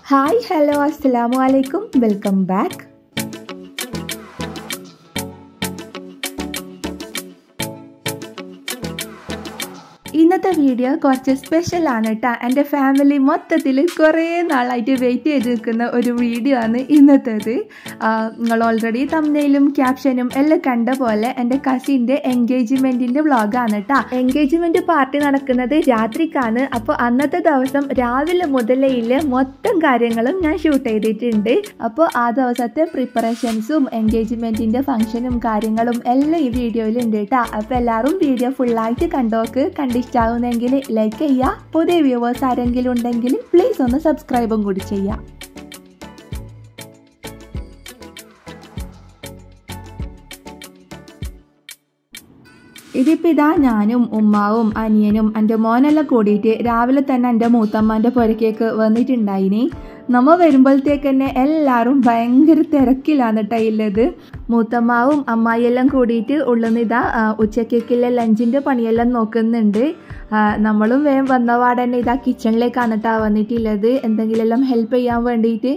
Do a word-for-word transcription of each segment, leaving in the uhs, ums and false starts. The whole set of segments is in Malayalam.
ഹായ് ഹലോ അസ്സലാമു അലൈക്കും വെൽക്കം ബാക്ക്. ഇന്നത്തെ വീഡിയോ കുറച്ച് സ്പെഷ്യലാണ് കേട്ടോ. എൻ്റെ ഫാമിലി മൊത്തത്തിൽ കുറേ നാളായിട്ട് വെയിറ്റ് ചെയ്ത് നിൽക്കുന്ന ഒരു വീഡിയോ ആണ് ഇന്നത്തേത്. നിങ്ങൾ ഓൾറെഡി തംബ്നെയിലും ക്യാപ്ഷനും എല്ലാം കണ്ട പോലെ എൻ്റെ കസിൻ്റെ എൻഗേജ്മെൻറ്റിൻ്റെ വ്ളോഗാണ് കേട്ടോ. എൻഗേജ്മെൻറ്റ് പാർട്ടി നടക്കുന്നത് രാത്രിക്കാണ്. അപ്പോൾ അന്നത്തെ ദിവസം രാവിലെ മുതലേ മൊത്തം കാര്യങ്ങളും ഞാൻ ഷൂട്ട് ചെയ്തിട്ടുണ്ട്. അപ്പോൾ ആ ദിവസത്തെ പ്രിപ്പറേഷൻസും എൻഗേജ്മെൻറ്റിൻ്റെ ഫംഗ്ഷനും കാര്യങ്ങളും എല്ലാം ഈ വീഡിയോയിൽ ഉണ്ട് കേട്ടോ. അപ്പോൾ എല്ലാവരും വീഡിയോ ഫുള്ളായിട്ട് കണ്ടോക്ക്. കണ്ടി ഇഷ്ടാവുന്നെങ്കിൽ ലൈക്ക് ചെയ്യുക. പുതിയ വ്യൂവേഴ്സ് ആരെങ്കിലും ഉണ്ടെങ്കിൽ പ്ലീസ് ഒന്ന് സബ്സ്ക്രൈബും കൂടി ചെയ്യാം. ഇതിപ്പോൾ ഇതാ ഞാനും ഉമ്മാവും അനിയനും എൻ്റെ മോനെല്ലാം കൂടിയിട്ട് രാവിലെ തന്നെ എൻ്റെ മൂത്തമ്മാൻ്റെ പുരക്കേക്ക് വന്നിട്ടുണ്ടായിനി. നമ്മ വരുമ്പോഴത്തേക്ക് തന്നെ എല്ലാവരും ഭയങ്കര തിരക്കിലാണ് കേട്ടോ ഉള്ളത്. മൂത്തമ്മാവും അമ്മായിയെല്ലാം കൂടിയിട്ട് ഉള്ളുന്ന ഇതാ ഉച്ചക്കേക്കുള്ള ലഞ്ചിൻ്റെ പണിയെല്ലാം നോക്കുന്നുണ്ട്. നമ്മളും വേഗം വന്നപാട് തന്നെ ഇതാ കിച്ചണിലേക്കാണ് കേട്ടോ വന്നിട്ടുള്ളത്, എന്തെങ്കിലും ഹെൽപ്പ് ചെയ്യാൻ വേണ്ടിയിട്ട്.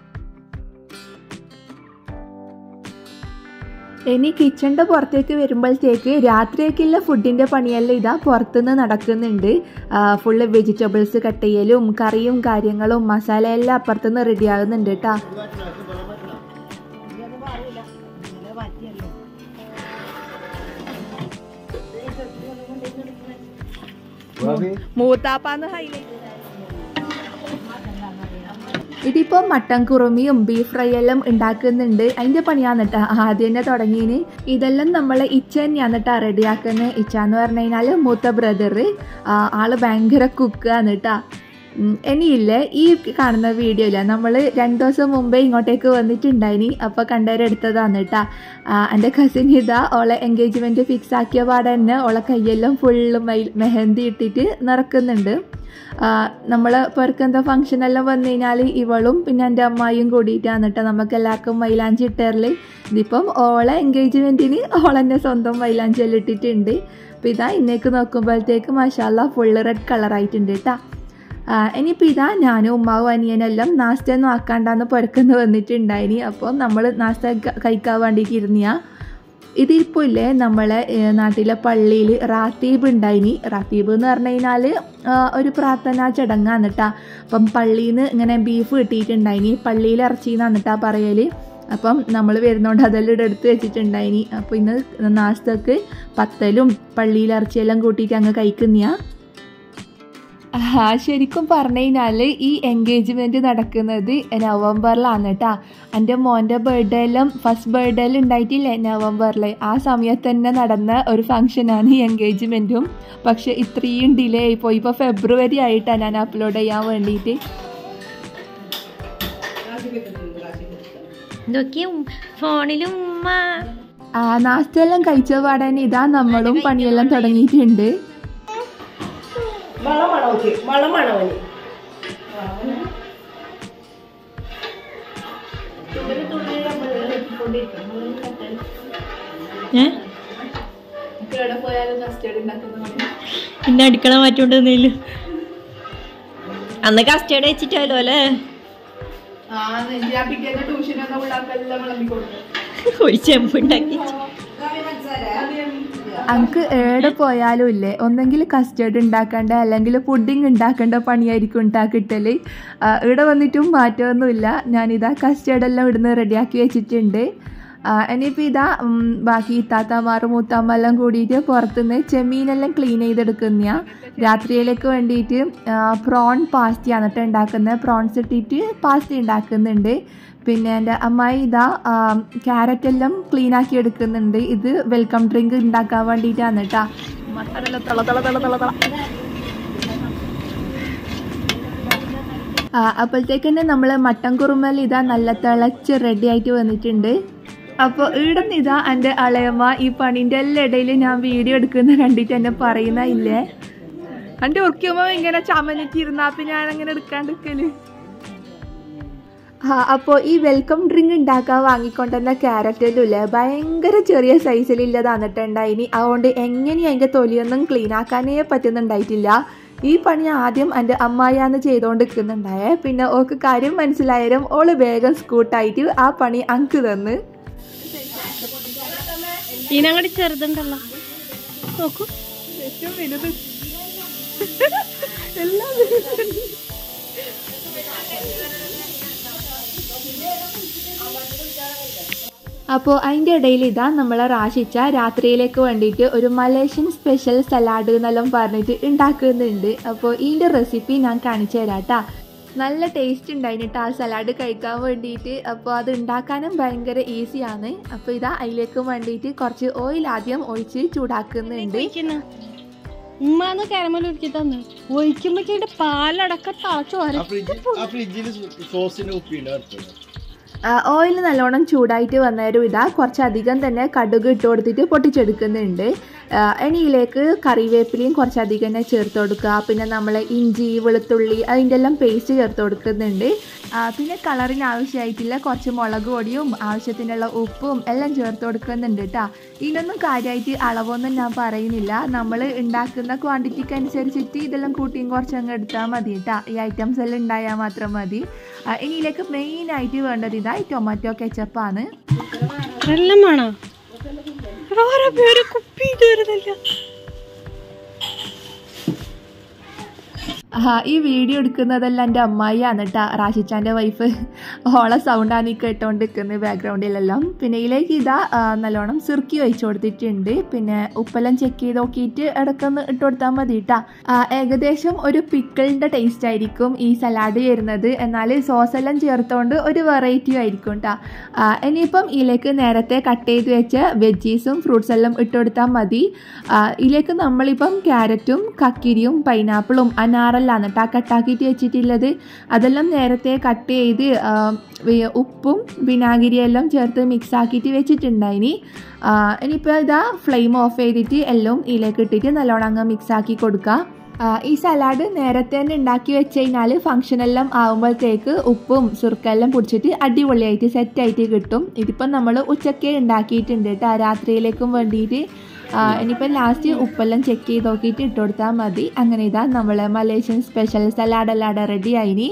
ഇനി കിച്ചണിൻ്റെ പുറത്തേക്ക് വരുമ്പോഴത്തേക്ക് രാത്രിയേക്കുള്ള ഫുഡിൻ്റെ പണിയെല്ലാം ഇതാ പുറത്തുനിന്ന് നടക്കുന്നുണ്ട്. ഫുള്ള് വെജിറ്റബിൾസ് കട്ട് ചെയ്യലും കറിയും കാര്യങ്ങളും മസാലയെല്ലാം അപ്പുറത്തുനിന്ന് റെഡി ആകുന്നുണ്ട് കേട്ടോ. മൂത്താപ്പാന്ന് ഹൈലൈറ്റ്. ഇതിപ്പോൾ മട്ടൻ കുറുമിയും ബീഫ് ഫ്രൈ എല്ലാം ഉണ്ടാക്കുന്നുണ്ട്. അതിൻ്റെ പണിയാണ് കേട്ടോ ആദ്യം തന്നെ തുടങ്ങിയതിന്. ഇതെല്ലാം നമ്മൾ ഇച്ച തന്നെയാണ് കേട്ടോ റെഡിയാക്കുന്നത്. ഇച്ച എന്ന് പറഞ്ഞു കഴിഞ്ഞാൽ മൂത്ത ബ്രദർ, ആള് ഭയങ്കര കുക്കാണ് കേട്ടോ. ഇനിയില്ലേ ഈ കാണുന്ന വീഡിയോയില്ല, നമ്മൾ രണ്ടു ദിവസം മുമ്പേ ഇങ്ങോട്ടേക്ക് വന്നിട്ടുണ്ടായിനി. അപ്പോൾ കണ്ടവരെടുത്തതാണ് കേട്ടോ. എൻ്റെ കസിൻ ഇതാ ഓളെ എൻഗേജ്മെൻറ്റ് ഫിക്സ് ആക്കിയ പാടെ തന്നെ ഓളെ കയ്യെല്ലാം ഫുള്ള് മെഹന്തി ഇട്ടിട്ട് നിറക്കുന്നുണ്ട്. നമ്മൾ പുറക്കെന്താ ഫംഗ്ഷനെല്ലാം വന്നു കഴിഞ്ഞാൽ ഇവളും പിന്നെ എൻ്റെ അമ്മായിയും കൂടിയിട്ടാണ് കേട്ടോ നമുക്ക് എല്ലാവർക്കും മൈലാഞ്ചി ഇട്ടേറൽ. ഇതിപ്പം ഓളെ എൻഗേജ്മെൻറ്റിന് ഓളെന്നെ സ്വന്തം മൈലാഞ്ചി എല്ലാം ഇട്ടിട്ടുണ്ട്. അപ്പോൾ ഇതാ ഇന്നേക്ക് നോക്കുമ്പോഴത്തേക്ക് മാഷാല്ലാ ഫുള്ള് റെഡ് കളറായിട്ടുണ്ട് കേട്ടോ. ഇനിയിപ്പോൾ ഇതാ ഞാനും ഉമ്മാവും അനിയനെല്ലാം നാസ്തയൊന്നും ആക്കാണ്ടാന്ന് പുറക്കുന്ന് വന്നിട്ടുണ്ടായിനി. അപ്പോൾ നമ്മൾ നാസ്ത കഴിക്കാൻ വേണ്ടിയിട്ട് ഇരുന്നിയാ. ഇതിപ്പോൾ ഇല്ലേ നമ്മളെ നാട്ടിലെ പള്ളിയിൽ റാത്തീബ് ഉണ്ടായിനി. റാത്തീബ് എന്ന് പറഞ്ഞു കഴിഞ്ഞാൽ ഒരു പ്രാർത്ഥനാ ചടങ്ങാണ് കേട്ടോ. അപ്പം പള്ളിയിൽ നിന്ന് ഇങ്ങനെ ബീഫ് കിട്ടിയിട്ടുണ്ടായിനി. പള്ളിയിൽ ഇറച്ചിന്നാണ് കേട്ടോ പറയൽ. അപ്പം നമ്മൾ വരുന്നതുകൊണ്ട് അതെല്ലാം ഇവിടെ എടുത്ത് വെച്ചിട്ടുണ്ടായിനി. അപ്പോൾ ഇന്ന് നാസ്തക്ക് പത്തലും പള്ളിയിൽ ഇറച്ചിയെല്ലാം കൂട്ടിയിട്ട് അങ്ങ് കഴിക്കുന്നയാ. ആ ശരിക്കും പറഞ്ഞു കഴിഞ്ഞാൽ ഈ എൻഗേജ്മെൻറ്റ് നടക്കുന്നത് നവംബറിലാണ് കേട്ടോ. എൻ്റെ മോൻ്റെ ബർത്ത്ഡേ എല്ലാം ഫസ്റ്റ് ബർത്ത്ഡേ എല്ലാം ഉണ്ടായിട്ടില്ലേ നവംബറിൽ, ആ സമയത്ത് തന്നെ നടന്ന ഒരു ഫംഗ്ഷനാണ് ഈ എൻഗേജ്മെൻറ്റും. പക്ഷെ ഇത്രയും ഡിലേ ആയിപ്പോയി. ഇപ്പോൾ ഫെബ്രുവരി ആയിട്ടാണ് ഞാൻ അപ്ലോഡ് ചെയ്യാൻ വേണ്ടിയിട്ട്. ഫോണിലും ആ നാസ്തയെല്ലാം കഴിച്ച പാടാൻ ഇതാ നമ്മളും പണിയെല്ലാം തുടങ്ങിയിട്ടുണ്ട്. പിന്നെ അടുക്കള മാറ്റോണ്ടെന്നില്ല. അന്ന് കസ്റ്റേർഡ് വെച്ചിട്ടാലോ അല്ലേ ഒരു ചെമ്പുണ്ടാക്കി. നമുക്ക് എവിടെ പോയാലും ഇല്ലേ ഒന്നെങ്കിൽ കസ്റ്റേർഡ് ഉണ്ടാക്കേണ്ട അല്ലെങ്കിൽ പുഡിങ് ഉണ്ടാക്കേണ്ട പണിയായിരിക്കും ഉണ്ടാക്കിട്ടൽ. ഇവിടെ വന്നിട്ടും മാറ്റമൊന്നുമില്ല. ഞാനിതാ കസ്റ്റേർഡെല്ലാം ഇവിടുന്ന് റെഡിയാക്കി വെച്ചിട്ടുണ്ട്. ഇനിയിപ്പോൾ ഇതാ ബാക്കി ഇത്താത്തമാറും മൂത്താമ്മെല്ലാം കൂടിയിട്ട് പുറത്തുനിന്ന് ചെമ്മീനെല്ലാം ക്ലീൻ ചെയ്തെടുക്കുന്ന രാത്രിയിലേക്ക് വേണ്ടിയിട്ട് പ്രോൺ പാസ്തയാണ് കേട്ടോ ഉണ്ടാക്കുന്നത്. പ്രോൺസ് ഇട്ടിട്ട് പാസ്ത ഉണ്ടാക്കുന്നുണ്ട്. പിന്നെ എൻ്റെ അമ്മായി ഇതാ ക്യാരറ്റെല്ലാം ക്ലീൻ ആക്കി എടുക്കുന്നുണ്ട്. ഇത് വെൽക്കം ഡ്രിങ്ക് ഉണ്ടാക്കാൻ വേണ്ടിയിട്ടാണ് കേട്ടോ. അപ്പോഴത്തേക്ക് തന്നെ നമ്മൾ മട്ടൻ കുറുമൽ ഇതാ നല്ല തിളച്ച് റെഡി ആയിട്ട് വന്നിട്ടുണ്ട്. അപ്പോൾ ഇവിടെ നിന്ന് ഇതാ എൻ്റെ അളയമ്മ ഈ പണീൻ്റെ എല്ലാ ഇടയിൽ ഞാൻ വീഡിയോ എടുക്കുന്ന കണ്ടിട്ട് എന്നെ പറയുന്ന ഇല്ലേ എൻ്റെ ഉറക്കുമ്പോൾ ഇങ്ങനെ ചമനിട്ട് ഇരുന്നാൽ അപ്പം ഞാനങ്ങനെ എടുക്കാണ്ടിരിക്കല്. ആ അപ്പോൾ ഈ വെൽക്കം ഡ്രിങ്ക് ഉണ്ടാക്കാൻ വാങ്ങിക്കൊണ്ടുവന്ന ക്യാരറ്റെല്ലാം ഇല്ലേ ഭയങ്കര ചെറിയ സൈസിലില്ലതാണ് കേട്ടോ ഉണ്ടായിനി. അതുകൊണ്ട് എങ്ങനെയും അതിൻ്റെ തൊലിയൊന്നും ക്ലീൻ ആക്കാനേ പറ്റുന്നുണ്ടായിട്ടില്ല. ഈ പണി ആദ്യം എൻ്റെ അമ്മായിയാണ് ചെയ്തുകൊണ്ടിരിക്കുന്നുണ്ടായേ. പിന്നെ ഓക്ക് കാര്യം മനസ്സിലായാലും ഓള് വേഗം സ്കൂട്ടായിട്ട് ആ പണി അങ്ക് തന്ന്. ഇതിനങ്ങോട്ട് ചെറുതുണ്ടല്ലോ, നോക്കൂ. ഏറ്റവും വലുത് എല്ലാം അപ്പോൾ അതിൻ്റെ ഇടയിൽ ഇതാ നമ്മളെ റാഷിച്ച രാത്രിയിലേക്ക് വേണ്ടിയിട്ട് ഒരു മലേഷ്യൻ സ്പെഷ്യൽ സലാഡ് എന്നെല്ലാം പറഞ്ഞിട്ട് ഉണ്ടാക്കുന്നുണ്ട്. അപ്പോൾ ഇതിൻ്റെ റെസിപ്പി ഞാൻ കാണിച്ചു തരാം കേട്ടോ. നല്ല ടേസ്റ്റ് ഉണ്ടായിട്ടാ ആ സലാഡ് കഴിക്കാൻ വേണ്ടിയിട്ട്. അപ്പോൾ അത് ഉണ്ടാക്കാനും ഭയങ്കര ഈസിയാണ്. അപ്പോൾ ഇതാ അതിലേക്ക് വേണ്ടിയിട്ട് കുറച്ച് ഓയിൽ ആദ്യം ഒഴിച്ച് ചൂടാക്കുന്നുണ്ട്. ഉമ്മാന്ന് കാരമൽ ഒരുക്കി തന്നു. ഒഴിക്കുമ്പോഴേക്കും പാലടക്കം തളച്ചു ഓയിൽ നല്ലോണം ചൂടായിട്ട് വന്നേരും ഇതാ കുറച്ചധികം തന്നെ കടുക് ഇട്ട് കൊടുത്തിട്ട് പൊട്ടിച്ചെടുക്കുന്നുണ്ട്. എണ്ണയിലേക്ക് കറിവേപ്പിലയും കുറച്ചധികം തന്നെ ചേർത്ത് കൊടുക്കുക. പിന്നെ നമ്മൾ ഇഞ്ചി വെളുത്തുള്ളി അതിൻ്റെ എല്ലാം പേസ്റ്റ് ചേർത്ത് കൊടുക്കുന്നുണ്ട്. പിന്നെ കളറിന് ആവശ്യമായിട്ടുള്ള കുറച്ച് മുളക് പൊടിയും ആവശ്യത്തിനുള്ള ഉപ്പും എല്ലാം ചേർത്ത് കൊടുക്കുന്നുണ്ട് കേട്ടോ. ഇതിനൊന്നും കാര്യമായിട്ട് അളവൊന്നും ഞാൻ പറയുന്നില്ല. നമ്മൾ ഉണ്ടാക്കുന്ന ക്വാണ്ടിറ്റിക്ക് അനുസരിച്ചിട്ട് ഇതെല്ലാം കൂട്ടിയും കുറച്ചങ്ങ് എടുത്താൽ മതി കേട്ടോ. ഈ ഐറ്റംസ് എല്ലാം ഉണ്ടായാൽ മാത്രം മതി. ഇനിയിലേക്ക് മെയിനായിട്ട് വേണ്ടത് ഇതാ ടൊമാറ്റോ കെച്ചപ്പാണ്. ഈ വീഡിയോ എടുക്കുന്നതെല്ലാം എൻ്റെ അമ്മായിയാണ് കേട്ടോ, റാഷിച്ചാൻ്റെ വൈഫ്. ഓളെ സൗണ്ടാണ് ഈ കേട്ടോണ്ടിരിക്കുന്നത് ബാക്ക്ഗ്രൗണ്ടിലെല്ലാം. പിന്നെ ഇതിലേക്ക് ഇതാ നല്ലോണം സിർക്കി ഒഴിച്ചു കൊടുത്തിട്ടുണ്ട്. പിന്നെ ഉപ്പെല്ലാം ചെക്ക് ചെയ്ത് നോക്കിയിട്ട് ഇടയ്ക്കൊന്ന് ഇട്ട് കൊടുത്താൽ മതി കേട്ടോ. ഏകദേശം ഒരു പിക്കിളിൻ്റെ ടേസ്റ്റ് ആയിരിക്കും ഈ സലാഡ് വരുന്നത്. എന്നാൽ സോസെല്ലാം ചേർത്തുകൊണ്ട് ഒരു വെറൈറ്റി ആയിരിക്കും കേട്ടോ. ഇനിയിപ്പം ഇതിലേക്ക് നേരത്തെ കട്ട് ചെയ്ത് വെച്ച വെജീസും ഫ്രൂട്ട്സ് എല്ലാം ഇട്ട് കൊടുത്താൽ മതി. ഇതിലേക്ക് നമ്മളിപ്പം ക്യാരറ്റും കക്കിരിയും പൈനാപ്പിളും അനാറെല്ലാം ാണ് കട്ടാക്കിയിട്ട് വെച്ചിട്ടുള്ളത്. അതെല്ലാം നേരത്തെ കട്ട് ചെയ്ത് ഉപ്പും വിനാഗിരിയെല്ലാം ചേർത്ത് മിക്സ് ആക്കിയിട്ട് വെച്ചിട്ടുണ്ടായിനി. ഇനിയിപ്പോൾ ഇതാ ഫ്ലെയിം ഓഫ് ചെയ്തിട്ട് എല്ലാം ഇതിലേക്ക് ഇട്ടിട്ട് നല്ലോണം അങ്ങ് മിക്സ് ആക്കി കൊടുക്കുക. ഈ സലാഡ് നേരത്തെ തന്നെ ഉണ്ടാക്കി വെച്ച് കഴിഞ്ഞാൽ ഫംഗ്ഷനെല്ലാം ആകുമ്പോഴത്തേക്ക് ഉപ്പും സുർക്കെല്ലാം പിടിച്ചിട്ട് അടിപൊളിയായിട്ട് സെറ്റായിട്ട് കിട്ടും. ഇതിപ്പം നമ്മൾ ഉച്ചക്കേ ഉണ്ടാക്കിയിട്ടുണ്ട് കേട്ടോ, രാത്രിയിലേക്കും വേണ്ടിയിട്ട്. ഇനിയിപ്പോൾ ലാസ്റ്റ് ഉപ്പെല്ലാം ചെക്ക് ചെയ്ത് നോക്കിയിട്ട് ഇട്ട് കൊടുത്താൽ മതി. അങ്ങനെ ഇതാ നമ്മൾ മലേഷ്യൻ സ്പെഷ്യൽ സലാഡെല്ലാം റെഡി ആയിനി.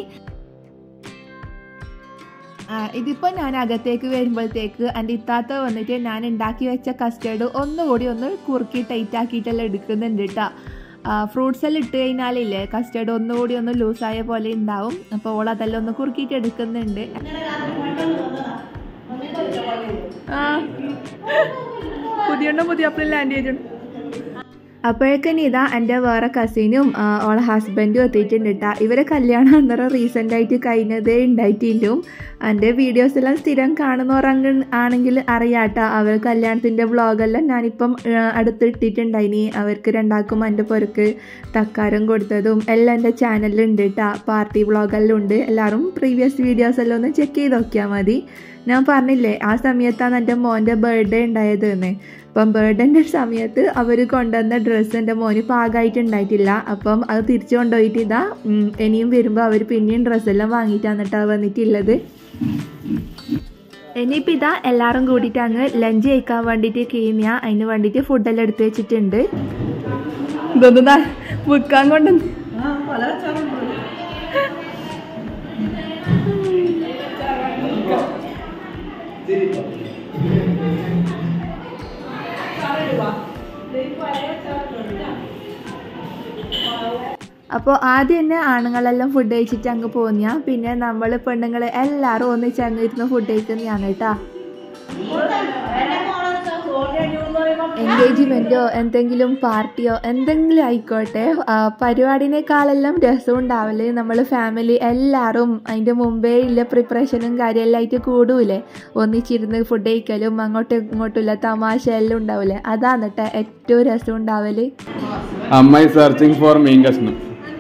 ഇതിപ്പോൾ ഞാൻ അകത്തേക്ക് വരുമ്പോഴത്തേക്ക് എൻ്റെ ഇത്താത്ത വന്നിട്ട് ഞാൻ ഉണ്ടാക്കി വെച്ച കസ്റ്റേർഡ് ഒന്നുകൂടി ഒന്ന് കുറുക്കി ടൈറ്റ് ആക്കിയിട്ടെല്ലാം എടുക്കുന്നുണ്ട് കേട്ടോ. ഫ്രൂട്ട്സ് എല്ലാം ഇട്ട് കഴിഞ്ഞാലില്ലേ കസ്റ്റേർഡ് ഒന്നുകൂടി ഒന്ന് ലൂസായ പോലെ ഉണ്ടാവും. അപ്പോൾ ഓൾ അതെല്ലാം ഒന്ന് കുറുക്കിയിട്ട് എടുക്കുന്നുണ്ട്. ആ പുതിയ പുതിയ ലാൻഡ് ചെയ്തിട്ടുണ്ട്. അപ്പോഴേക്കും ഇതാ എൻ്റെ വേറെ കസിനും ഓളെ ഹസ്ബൻഡും എത്തിയിട്ടുണ്ട് കേട്ടോ. ഇവരെ കല്യാണം അന്നേരം റീസെൻ്റായിട്ട് കഴിഞ്ഞതേ ഉണ്ടായിട്ടില്ലും. എൻ്റെ വീഡിയോസെല്ലാം സ്ഥിരം കാണുന്നവർ ആണെങ്കിൽ അറിയാം കേട്ടോ. അവർ കല്യാണത്തിൻ്റെ വ്ളോഗെല്ലാം ഞാനിപ്പം അടുത്ത് ഇട്ടിട്ടുണ്ടായിനി. അവർക്ക് രണ്ടാക്കും എൻ്റെ പുരക്ക് തക്കാരം കൊടുത്തതും എല്ലാം എൻ്റെ ചാനലിലുണ്ട് കേട്ടോ. പാർട്ടി വ്ളോഗെല്ലാം ഉണ്ട്. എല്ലാവരും പ്രീവിയസ് വീഡിയോസെല്ലാം ഒന്ന് ചെക്ക് ചെയ്ത് നോക്കിയാൽ മതി. ഞാൻ പറഞ്ഞില്ലേ ആ സമയത്താണ് എൻ്റെ മോൻ്റെ ബർത്ത്ഡേ ഉണ്ടായത് എന്ന്. അപ്പം ബർത്ത്ഡേൻ്റെ സമയത്ത് അവർ കൊണ്ടുവന്ന ഡ്രസ്സ് എൻ്റെ മോന് പാകമായിട്ടുണ്ടായിട്ടില്ല. അപ്പം അത് തിരിച്ചു കൊണ്ടുപോയിട്ട് ഇതാ ഇനിയും വരുമ്പോൾ അവർ പിന്നെയും ഡ്രസ്സെല്ലാം വാങ്ങിയിട്ടാണ് കേട്ടോ വന്നിട്ടുള്ളത്. ഇനിയിപ്പോൾ ഇതാ എല്ലാവരും കൂടിയിട്ട് അങ്ങ് ലഞ്ച് കഴിക്കാൻ വേണ്ടിയിട്ട് കഴിഞ്ഞാൽ അതിന് വേണ്ടിയിട്ട് ഫുഡെല്ലാം എടുത്ത് വെച്ചിട്ടുണ്ട്. ഇതൊന്നും വിൽക്കാൻ കൊണ്ട് അപ്പോൾ ആദ്യം തന്നെ ആണുങ്ങളെല്ലാം ഫുഡ് കഴിച്ചിട്ട് അങ്ങ് പോകുന്ന, പിന്നെ നമ്മൾ പെണ്ണുങ്ങൾ എല്ലാവരും ഒന്നിച്ച് അങ്ങ് ഇരുന്ന് ഫുഡ് കഴിക്കുന്നതാണ് കേട്ടോ. എൻഗേജ്മെൻറ്റോ എന്തെങ്കിലും പാർട്ടിയോ എന്തെങ്കിലും ആയിക്കോട്ടെ, പരിപാടിനേക്കാളെല്ലാം രസം ഉണ്ടാവില്ലേ നമ്മൾ ഫാമിലി എല്ലാവരും അതിൻ്റെ മുമ്പേ ഇല്ല പ്രിപ്പറേഷനും കാര്യമെല്ലാം ആയിട്ട് കൂടൂലേ, ഒന്നിച്ചിരുന്ന് ഫുഡ് കഴിക്കലും അങ്ങോട്ടും ഇങ്ങോട്ടുമില്ല തമാശ എല്ലാം ഉണ്ടാവില്ലേ, അതാണ് കേട്ടോ ഏറ്റവും രസം ഉണ്ടാവല്. അമ്മ സെർച്ചിങ് ഫോർ മീൻ കഷ്ണം.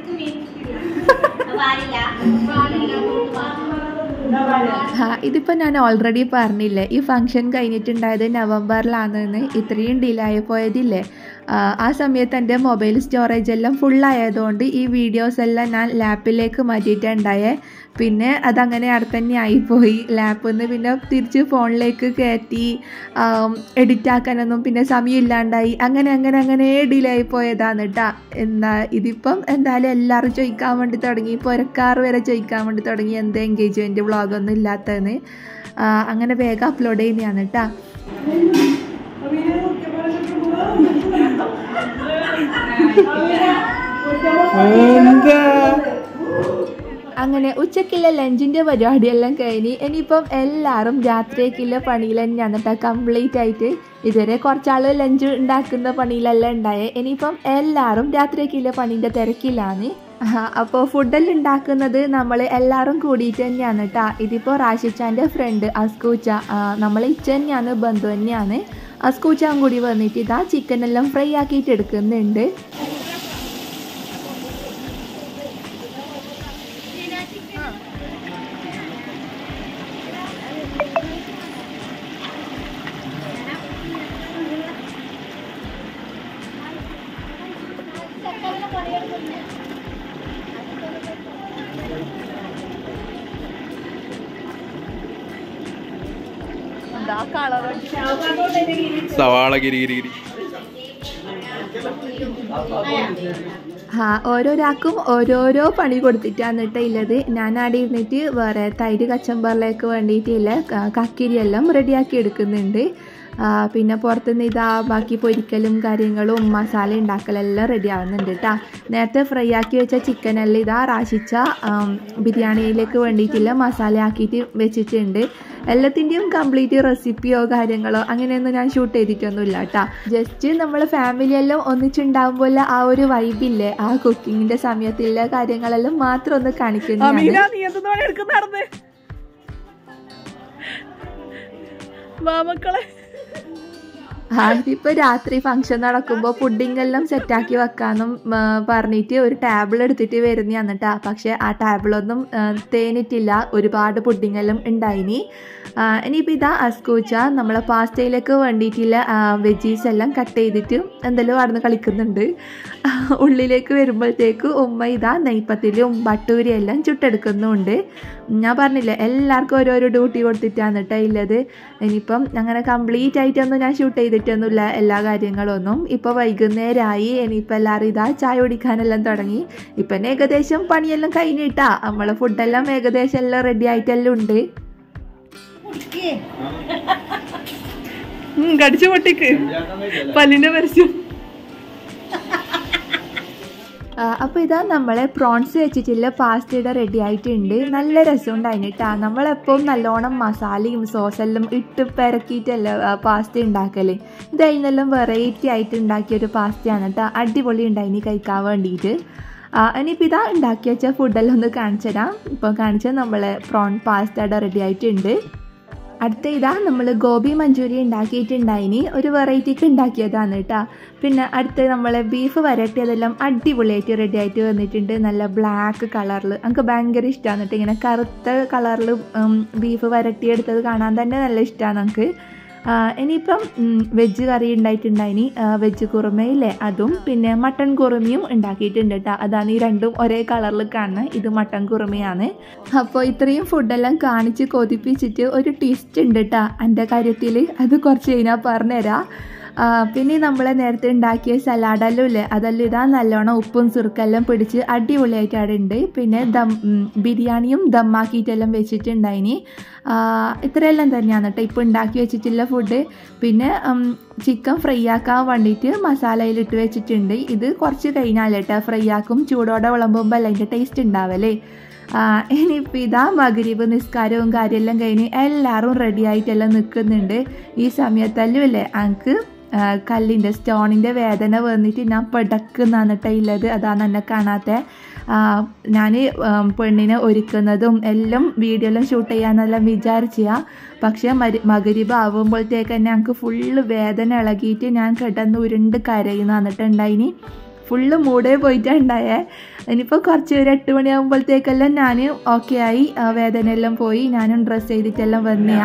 ആ ഇതിപ്പോൾ ഞാൻ ഓൾറെഡി പറഞ്ഞില്ലേ ഈ ഫംഗ്ഷൻ കഴിഞ്ഞിട്ടുണ്ടായത് നവംബറിലാണെന്ന്. ഇത്രയും ഡിലേ ആയി പോയതില്ലേ, ആ സമയത്ത് എൻ്റെ മൊബൈൽ സ്റ്റോറേജ് എല്ലാം ഫുള്ളായതുകൊണ്ട് ഈ വീഡിയോസ് എല്ലാം ഞാൻ ലാപ്പിലേക്ക് മാറ്റിയിട്ടുണ്ടായേ. പിന്നെ അതങ്ങനെ അവിടെ തന്നെ ആയിപ്പോയി. ലാപ്പിൽ നിന്ന് പിന്നെ തിരിച്ച് ഫോണിലേക്ക് കയറ്റി എഡിറ്റ് ആക്കാനൊന്നും പിന്നെ സമയമില്ലാണ്ടായി. അങ്ങനെ അങ്ങനെ അങ്ങനെ ഡിലേ ആയി പോയതാണ് കേട്ടോ. എന്താ ഇതിപ്പം എന്തായാലും എല്ലാവരും ചോദിക്കാൻ വേണ്ടി തുടങ്ങി, പുരക്കാർ വരെ ചോദിക്കാൻ വേണ്ടി തുടങ്ങി എന്ത് എൻഗേജ്മെൻറ്റ് വ്ളോഗൊന്നും ഇല്ലാത്തതെന്ന്. അങ്ങനെ വേഗം അപ്ലോഡ് ചെയ്യുന്നതാണ് കേട്ടോ. അങ്ങനെ ഉച്ചക്കുള്ള ലഞ്ചിൻ്റെ പരിപാടിയെല്ലാം കഴിഞ്ഞ് ഇനിയിപ്പം എല്ലാവരും രാത്രിയേക്കുള്ള പണിയിൽ തന്നെയാണ് കേട്ടോ കംപ്ലീറ്റ് ആയിട്ട്. ഇതുവരെ കുറച്ചാൾ ലഞ്ച് ഉണ്ടാക്കുന്ന പണിയിലെല്ലാം ഉണ്ടായേ. ഇനിയിപ്പം എല്ലാവരും രാത്രിയേക്കുള്ള പണീൻ്റെ തിരക്കിലാണ്. അപ്പോൾ ഫുഡെല്ലാം ഉണ്ടാക്കുന്നത് നമ്മൾ എല്ലാവരും കൂടിയിട്ട് തന്നെയാണ് കേട്ടോ. ഇതിപ്പോൾ റാഷിച്ചാൻ്റെ ഫ്രണ്ട് അസ്കൂച്ച, നമ്മൾ ഇച്ച തന്നെയാണ്, ബന്ധു തന്നെയാണ്. അസ്കൂച്ചാൻ കൂടി വന്നിട്ട് ഇതാ ചിക്കനെല്ലാം ഫ്രൈ ആക്കിയിട്ട് എടുക്കുന്നുണ്ട്. സവാള ഗിരി ഗിരി ഗിരി. ആ ഓരോരാൾക്കും ഓരോരോ പണി കൊടുത്തിട്ടാണ് കേട്ടോ ഉള്ളത്. ഞാൻ അവിടെ ഇരുന്നിട്ട് വേറെ തൈര് കച്ചമ്പറിലേക്ക് വേണ്ടിയിട്ടില്ല കക്കിരിയെല്ലാം റെഡിയാക്കി എടുക്കുന്നുണ്ട്. പിന്നെ പുറത്തുനിന്ന് ഇതാ ബാക്കി പൊരിക്കലും കാര്യങ്ങളും മസാല ഉണ്ടാക്കലെല്ലാം റെഡി ആവുന്നുണ്ട് കേട്ടോ. നേരത്തെ ഫ്രൈ ആക്കി വെച്ച ചിക്കനെല്ലാം ഇതാ റാഷിച്ച ബിരിയാണിയിലേക്ക് വേണ്ടിയിട്ടുള്ള മസാല ആക്കിയിട്ട് വെച്ചിട്ടുണ്ട്. എല്ലാത്തിൻ്റെയും കംപ്ലീറ്റ് റെസിപ്പിയോ കാര്യങ്ങളോ അങ്ങനെയൊന്നും ഞാൻ ഷൂട്ട് ചെയ്തിട്ടൊന്നുമില്ല കേട്ടോ. ജസ്റ്റ് നമ്മൾ ഫാമിലിയെല്ലാം ഒന്നിച്ചുണ്ടാകുമ്പോൾ ആ ഒരു വൈബില്ലേ, ആ കുക്കിങ്ങിൻ്റെ സമയത്തുള്ള കാര്യങ്ങളെല്ലാം മാത്രം ഒന്ന് കാണിക്കുന്നതാണ്. അതിപ്പോൾ രാത്രി ഫംഗ്ഷൻ നടക്കുമ്പോൾ പുഡിംഗ് എല്ലാം സെറ്റാക്കി വെക്കാനും പറഞ്ഞിട്ട് ഒരു ടേബിൾ എടുത്തിട്ട് വരുന്നതാണ് കേട്ടോ. പക്ഷേ ആ ടേബിളൊന്നും തേനിട്ടില്ല, ഒരുപാട് പുഡിംഗ് എല്ലാം ഉണ്ടായിനി. ഇനിയിപ്പോൾ ഇതാ അസ്കൂച്ച നമ്മളെ പാസ്റ്റയിലേക്ക് വേണ്ടിയിട്ടുള്ള വെജീസ് എല്ലാം കട്ട് ചെയ്തിട്ട് എന്തെല്ലോ അവിടെ നിന്ന് കളിക്കുന്നുണ്ട്. ഉള്ളിലേക്ക് വരുമ്പോഴത്തേക്ക് ഉമ്മ ഇതാ നെയ്പ്പത്തിലും ബട്ടൂരിയെല്ലാം ചുട്ടെടുക്കുന്നുണ്ട്. ഞാൻ പറഞ്ഞില്ലേ എല്ലാവർക്കും ഓരോരോ ഡ്യൂട്ടി കൊടുത്തിട്ടാണ് കേട്ടോ ഉള്ളത്. ഇനിയിപ്പം അങ്ങനെ കംപ്ലീറ്റ് ആയിട്ടൊന്നും ഞാൻ ഷൂട്ട് ചെയ്തിട്ടൊന്നുമില്ല എല്ലാ കാര്യങ്ങളൊന്നും. ഇപ്പോൾ വൈകുന്നേരമായി. ഇനിയിപ്പോൾ എല്ലാവരും ഇതാ ചായ കുടിക്കാനെല്ലാം തുടങ്ങി. ഇപ്പം ഏകദേശം പണിയെല്ലാം കഴിഞ്ഞിട്ടാ. നമ്മളെ ഫുഡെല്ലാം ഏകദേശം എല്ലാം റെഡി ആയിട്ടെല്ലാം ഉണ്ട്. കടിച്ചു പൊട്ടിക്ക് പല്ലിൻ്റെ പരസ്യം. അപ്പോൾ ഇതാ നമ്മളെ പ്രോൺസ് വെച്ചിട്ടുള്ള പാസ്റ്റയുടെ റെഡി ആയിട്ടുണ്ട്. നല്ല രസമുണ്ടായിന് കേട്ടോ. നമ്മളെപ്പോഴും നല്ലോണം മസാലയും സോസെല്ലാം ഇട്ട് പെരക്കിയിട്ടല്ല പാസ്ത ഉണ്ടാക്കല്. ഇതായിരുന്നെല്ലാം വെറൈറ്റി ആയിട്ട് ഉണ്ടാക്കിയൊരു പാസ്തയാണ് കേട്ടോ. അടിപൊളി ഉണ്ടായിന് കഴിക്കാൻ വേണ്ടിയിട്ട്. ഇനിയിപ്പോൾ ഇതാ ഉണ്ടാക്കി വെച്ച ഫുഡെല്ലാം ഒന്ന് കാണിച്ചു തരാം. ഇപ്പോൾ കാണിച്ചാൽ നമ്മളെ പ്രോൺ പാസ്തയുടെ റെഡി ആയിട്ടുണ്ട്. അടുത്ത ഇതാ നമ്മൾ ഗോബി മഞ്ചൂരിയൻ ഉണ്ടാക്കിയിട്ടുണ്ടായിനി. ഒരു വെറൈറ്റിക്ക് ഉണ്ടാക്കിയതാണ് കേട്ടോ. പിന്നെ അടുത്ത് നമ്മളെ ബീഫ് വരട്ടിയതെല്ലാം അടിപൊളിയായിട്ട് റെഡി ആയിട്ട് വന്നിട്ടുണ്ട്. നല്ല ബ്ലാക്ക് കളറിൽ എനിക്ക് ഭയങ്കര ഇഷ്ടമാണ് കേട്ടോ. ഇങ്ങനെ കറുത്ത കളറിൽ ബീഫ് വരട്ടിയെടുത്തത് കാണാൻ തന്നെ നല്ല ഇഷ്ടമാണ് നമുക്ക്. ഇനിയിപ്പം വെജ് കറി ഉണ്ടായിട്ടുണ്ടായിനി, വെജ് കുറുമയില്ലേ അതും, പിന്നെ മട്ടൺ കുറുമയും ഉണ്ടാക്കിയിട്ടുണ്ട് കേട്ടോ. അതാണ് ഈ രണ്ടും ഒരേ കളറിൽ കാണുന്നത്. ഇത് മട്ടൺ കുറുമയാണ്. അപ്പോൾ ഇത്രയും ഫുഡെല്ലാം കാണിച്ച് കൊതിപ്പിച്ചിട്ട് ഒരു ട്വിസ്റ്റ് ഉണ്ട് കേട്ടോ എൻ്റെ കാര്യത്തിൽ. അത് കുറച്ച് കഴിഞ്ഞാൽ പറഞ്ഞുതരാം. പിന്നെ നമ്മളെ നേരത്തെ ഉണ്ടാക്കിയ സലാഡെല്ലാം ഇല്ലേ അതെല്ലാം ഇതാ നല്ലോണം ഉപ്പും സുറുക്കെല്ലാം പിടിച്ച് അടിപൊളിയായിട്ട് അവിടെ ഉണ്ട്. പിന്നെ ദം ബിരിയാണിയും ദമ്മാക്കിയിട്ടെല്ലാം വെച്ചിട്ടുണ്ടായിനി. ഇത്രയെല്ലാം തന്നെയാണ് കേട്ടോ ഇപ്പോൾ ഉണ്ടാക്കി വെച്ചിട്ടുള്ള ഫുഡ്. പിന്നെ ചിക്കൻ ഫ്രൈ ആക്കാൻ വേണ്ടിയിട്ട് മസാലയിലിട്ട് വെച്ചിട്ടുണ്ട്. ഇത് കുറച്ച് കഴിഞ്ഞാൽ കേട്ടോ ഫ്രൈ ആക്കും. ചൂടോടെ വിളമ്പുമ്പോൾ അല്ല അതിൻ്റെ ടേസ്റ്റ് ഉണ്ടാവല്ലേ. ഇനിയിപ്പോൾ ഇതാ മഗ്രിബ് നിസ്കാരവും കാര്യമെല്ലാം കഴിഞ്ഞ് എല്ലാവരും റെഡി ആയിട്ടെല്ലാം നിൽക്കുന്നുണ്ട്. ഈ സമയത്തെല്ലാം ഇല്ലേ എനിക്ക് കല്ലിൻ്റെ സ്റ്റോണിൻ്റെ വേദന വന്നിട്ട് ഞാൻ പെടക്കുന്നാണ് കേട്ടോ ഉള്ളത്. അതാണ് എന്നെ കാണാത്ത. ഞാൻ പെണ്ണിനെ ഒരുക്കുന്നതും എല്ലാം വീഡിയോ എല്ലാം ഷൂട്ട് ചെയ്യാനെല്ലാം വിചാരിച്ചാ. പക്ഷേ മരി മഗ്രിബ് ആവുമ്പോഴത്തേക്ക് തന്നെ ഞങ്ങൾക്ക് ഫുള്ള് വേദന ഇളകിയിട്ട് ഞാൻ കിടന്ന് ഉരുണ്ട് കരയുന്നതാണ് കേട്ടോ ഉണ്ടായിനി. ഫുള്ള് മൂടേ പോയിട്ടാണ് ഉണ്ടായേ. ഇനിയിപ്പോൾ കുറച്ച് ഒരു എട്ട് മണിയാകുമ്പോഴത്തേക്കെല്ലാം ഞാൻ ഓക്കെ ആയി, വേദനയെല്ലാം പോയി. ഞാനും ഡ്രസ്സ് ചെയ്തിട്ടെല്ലാം വന്നെയാ.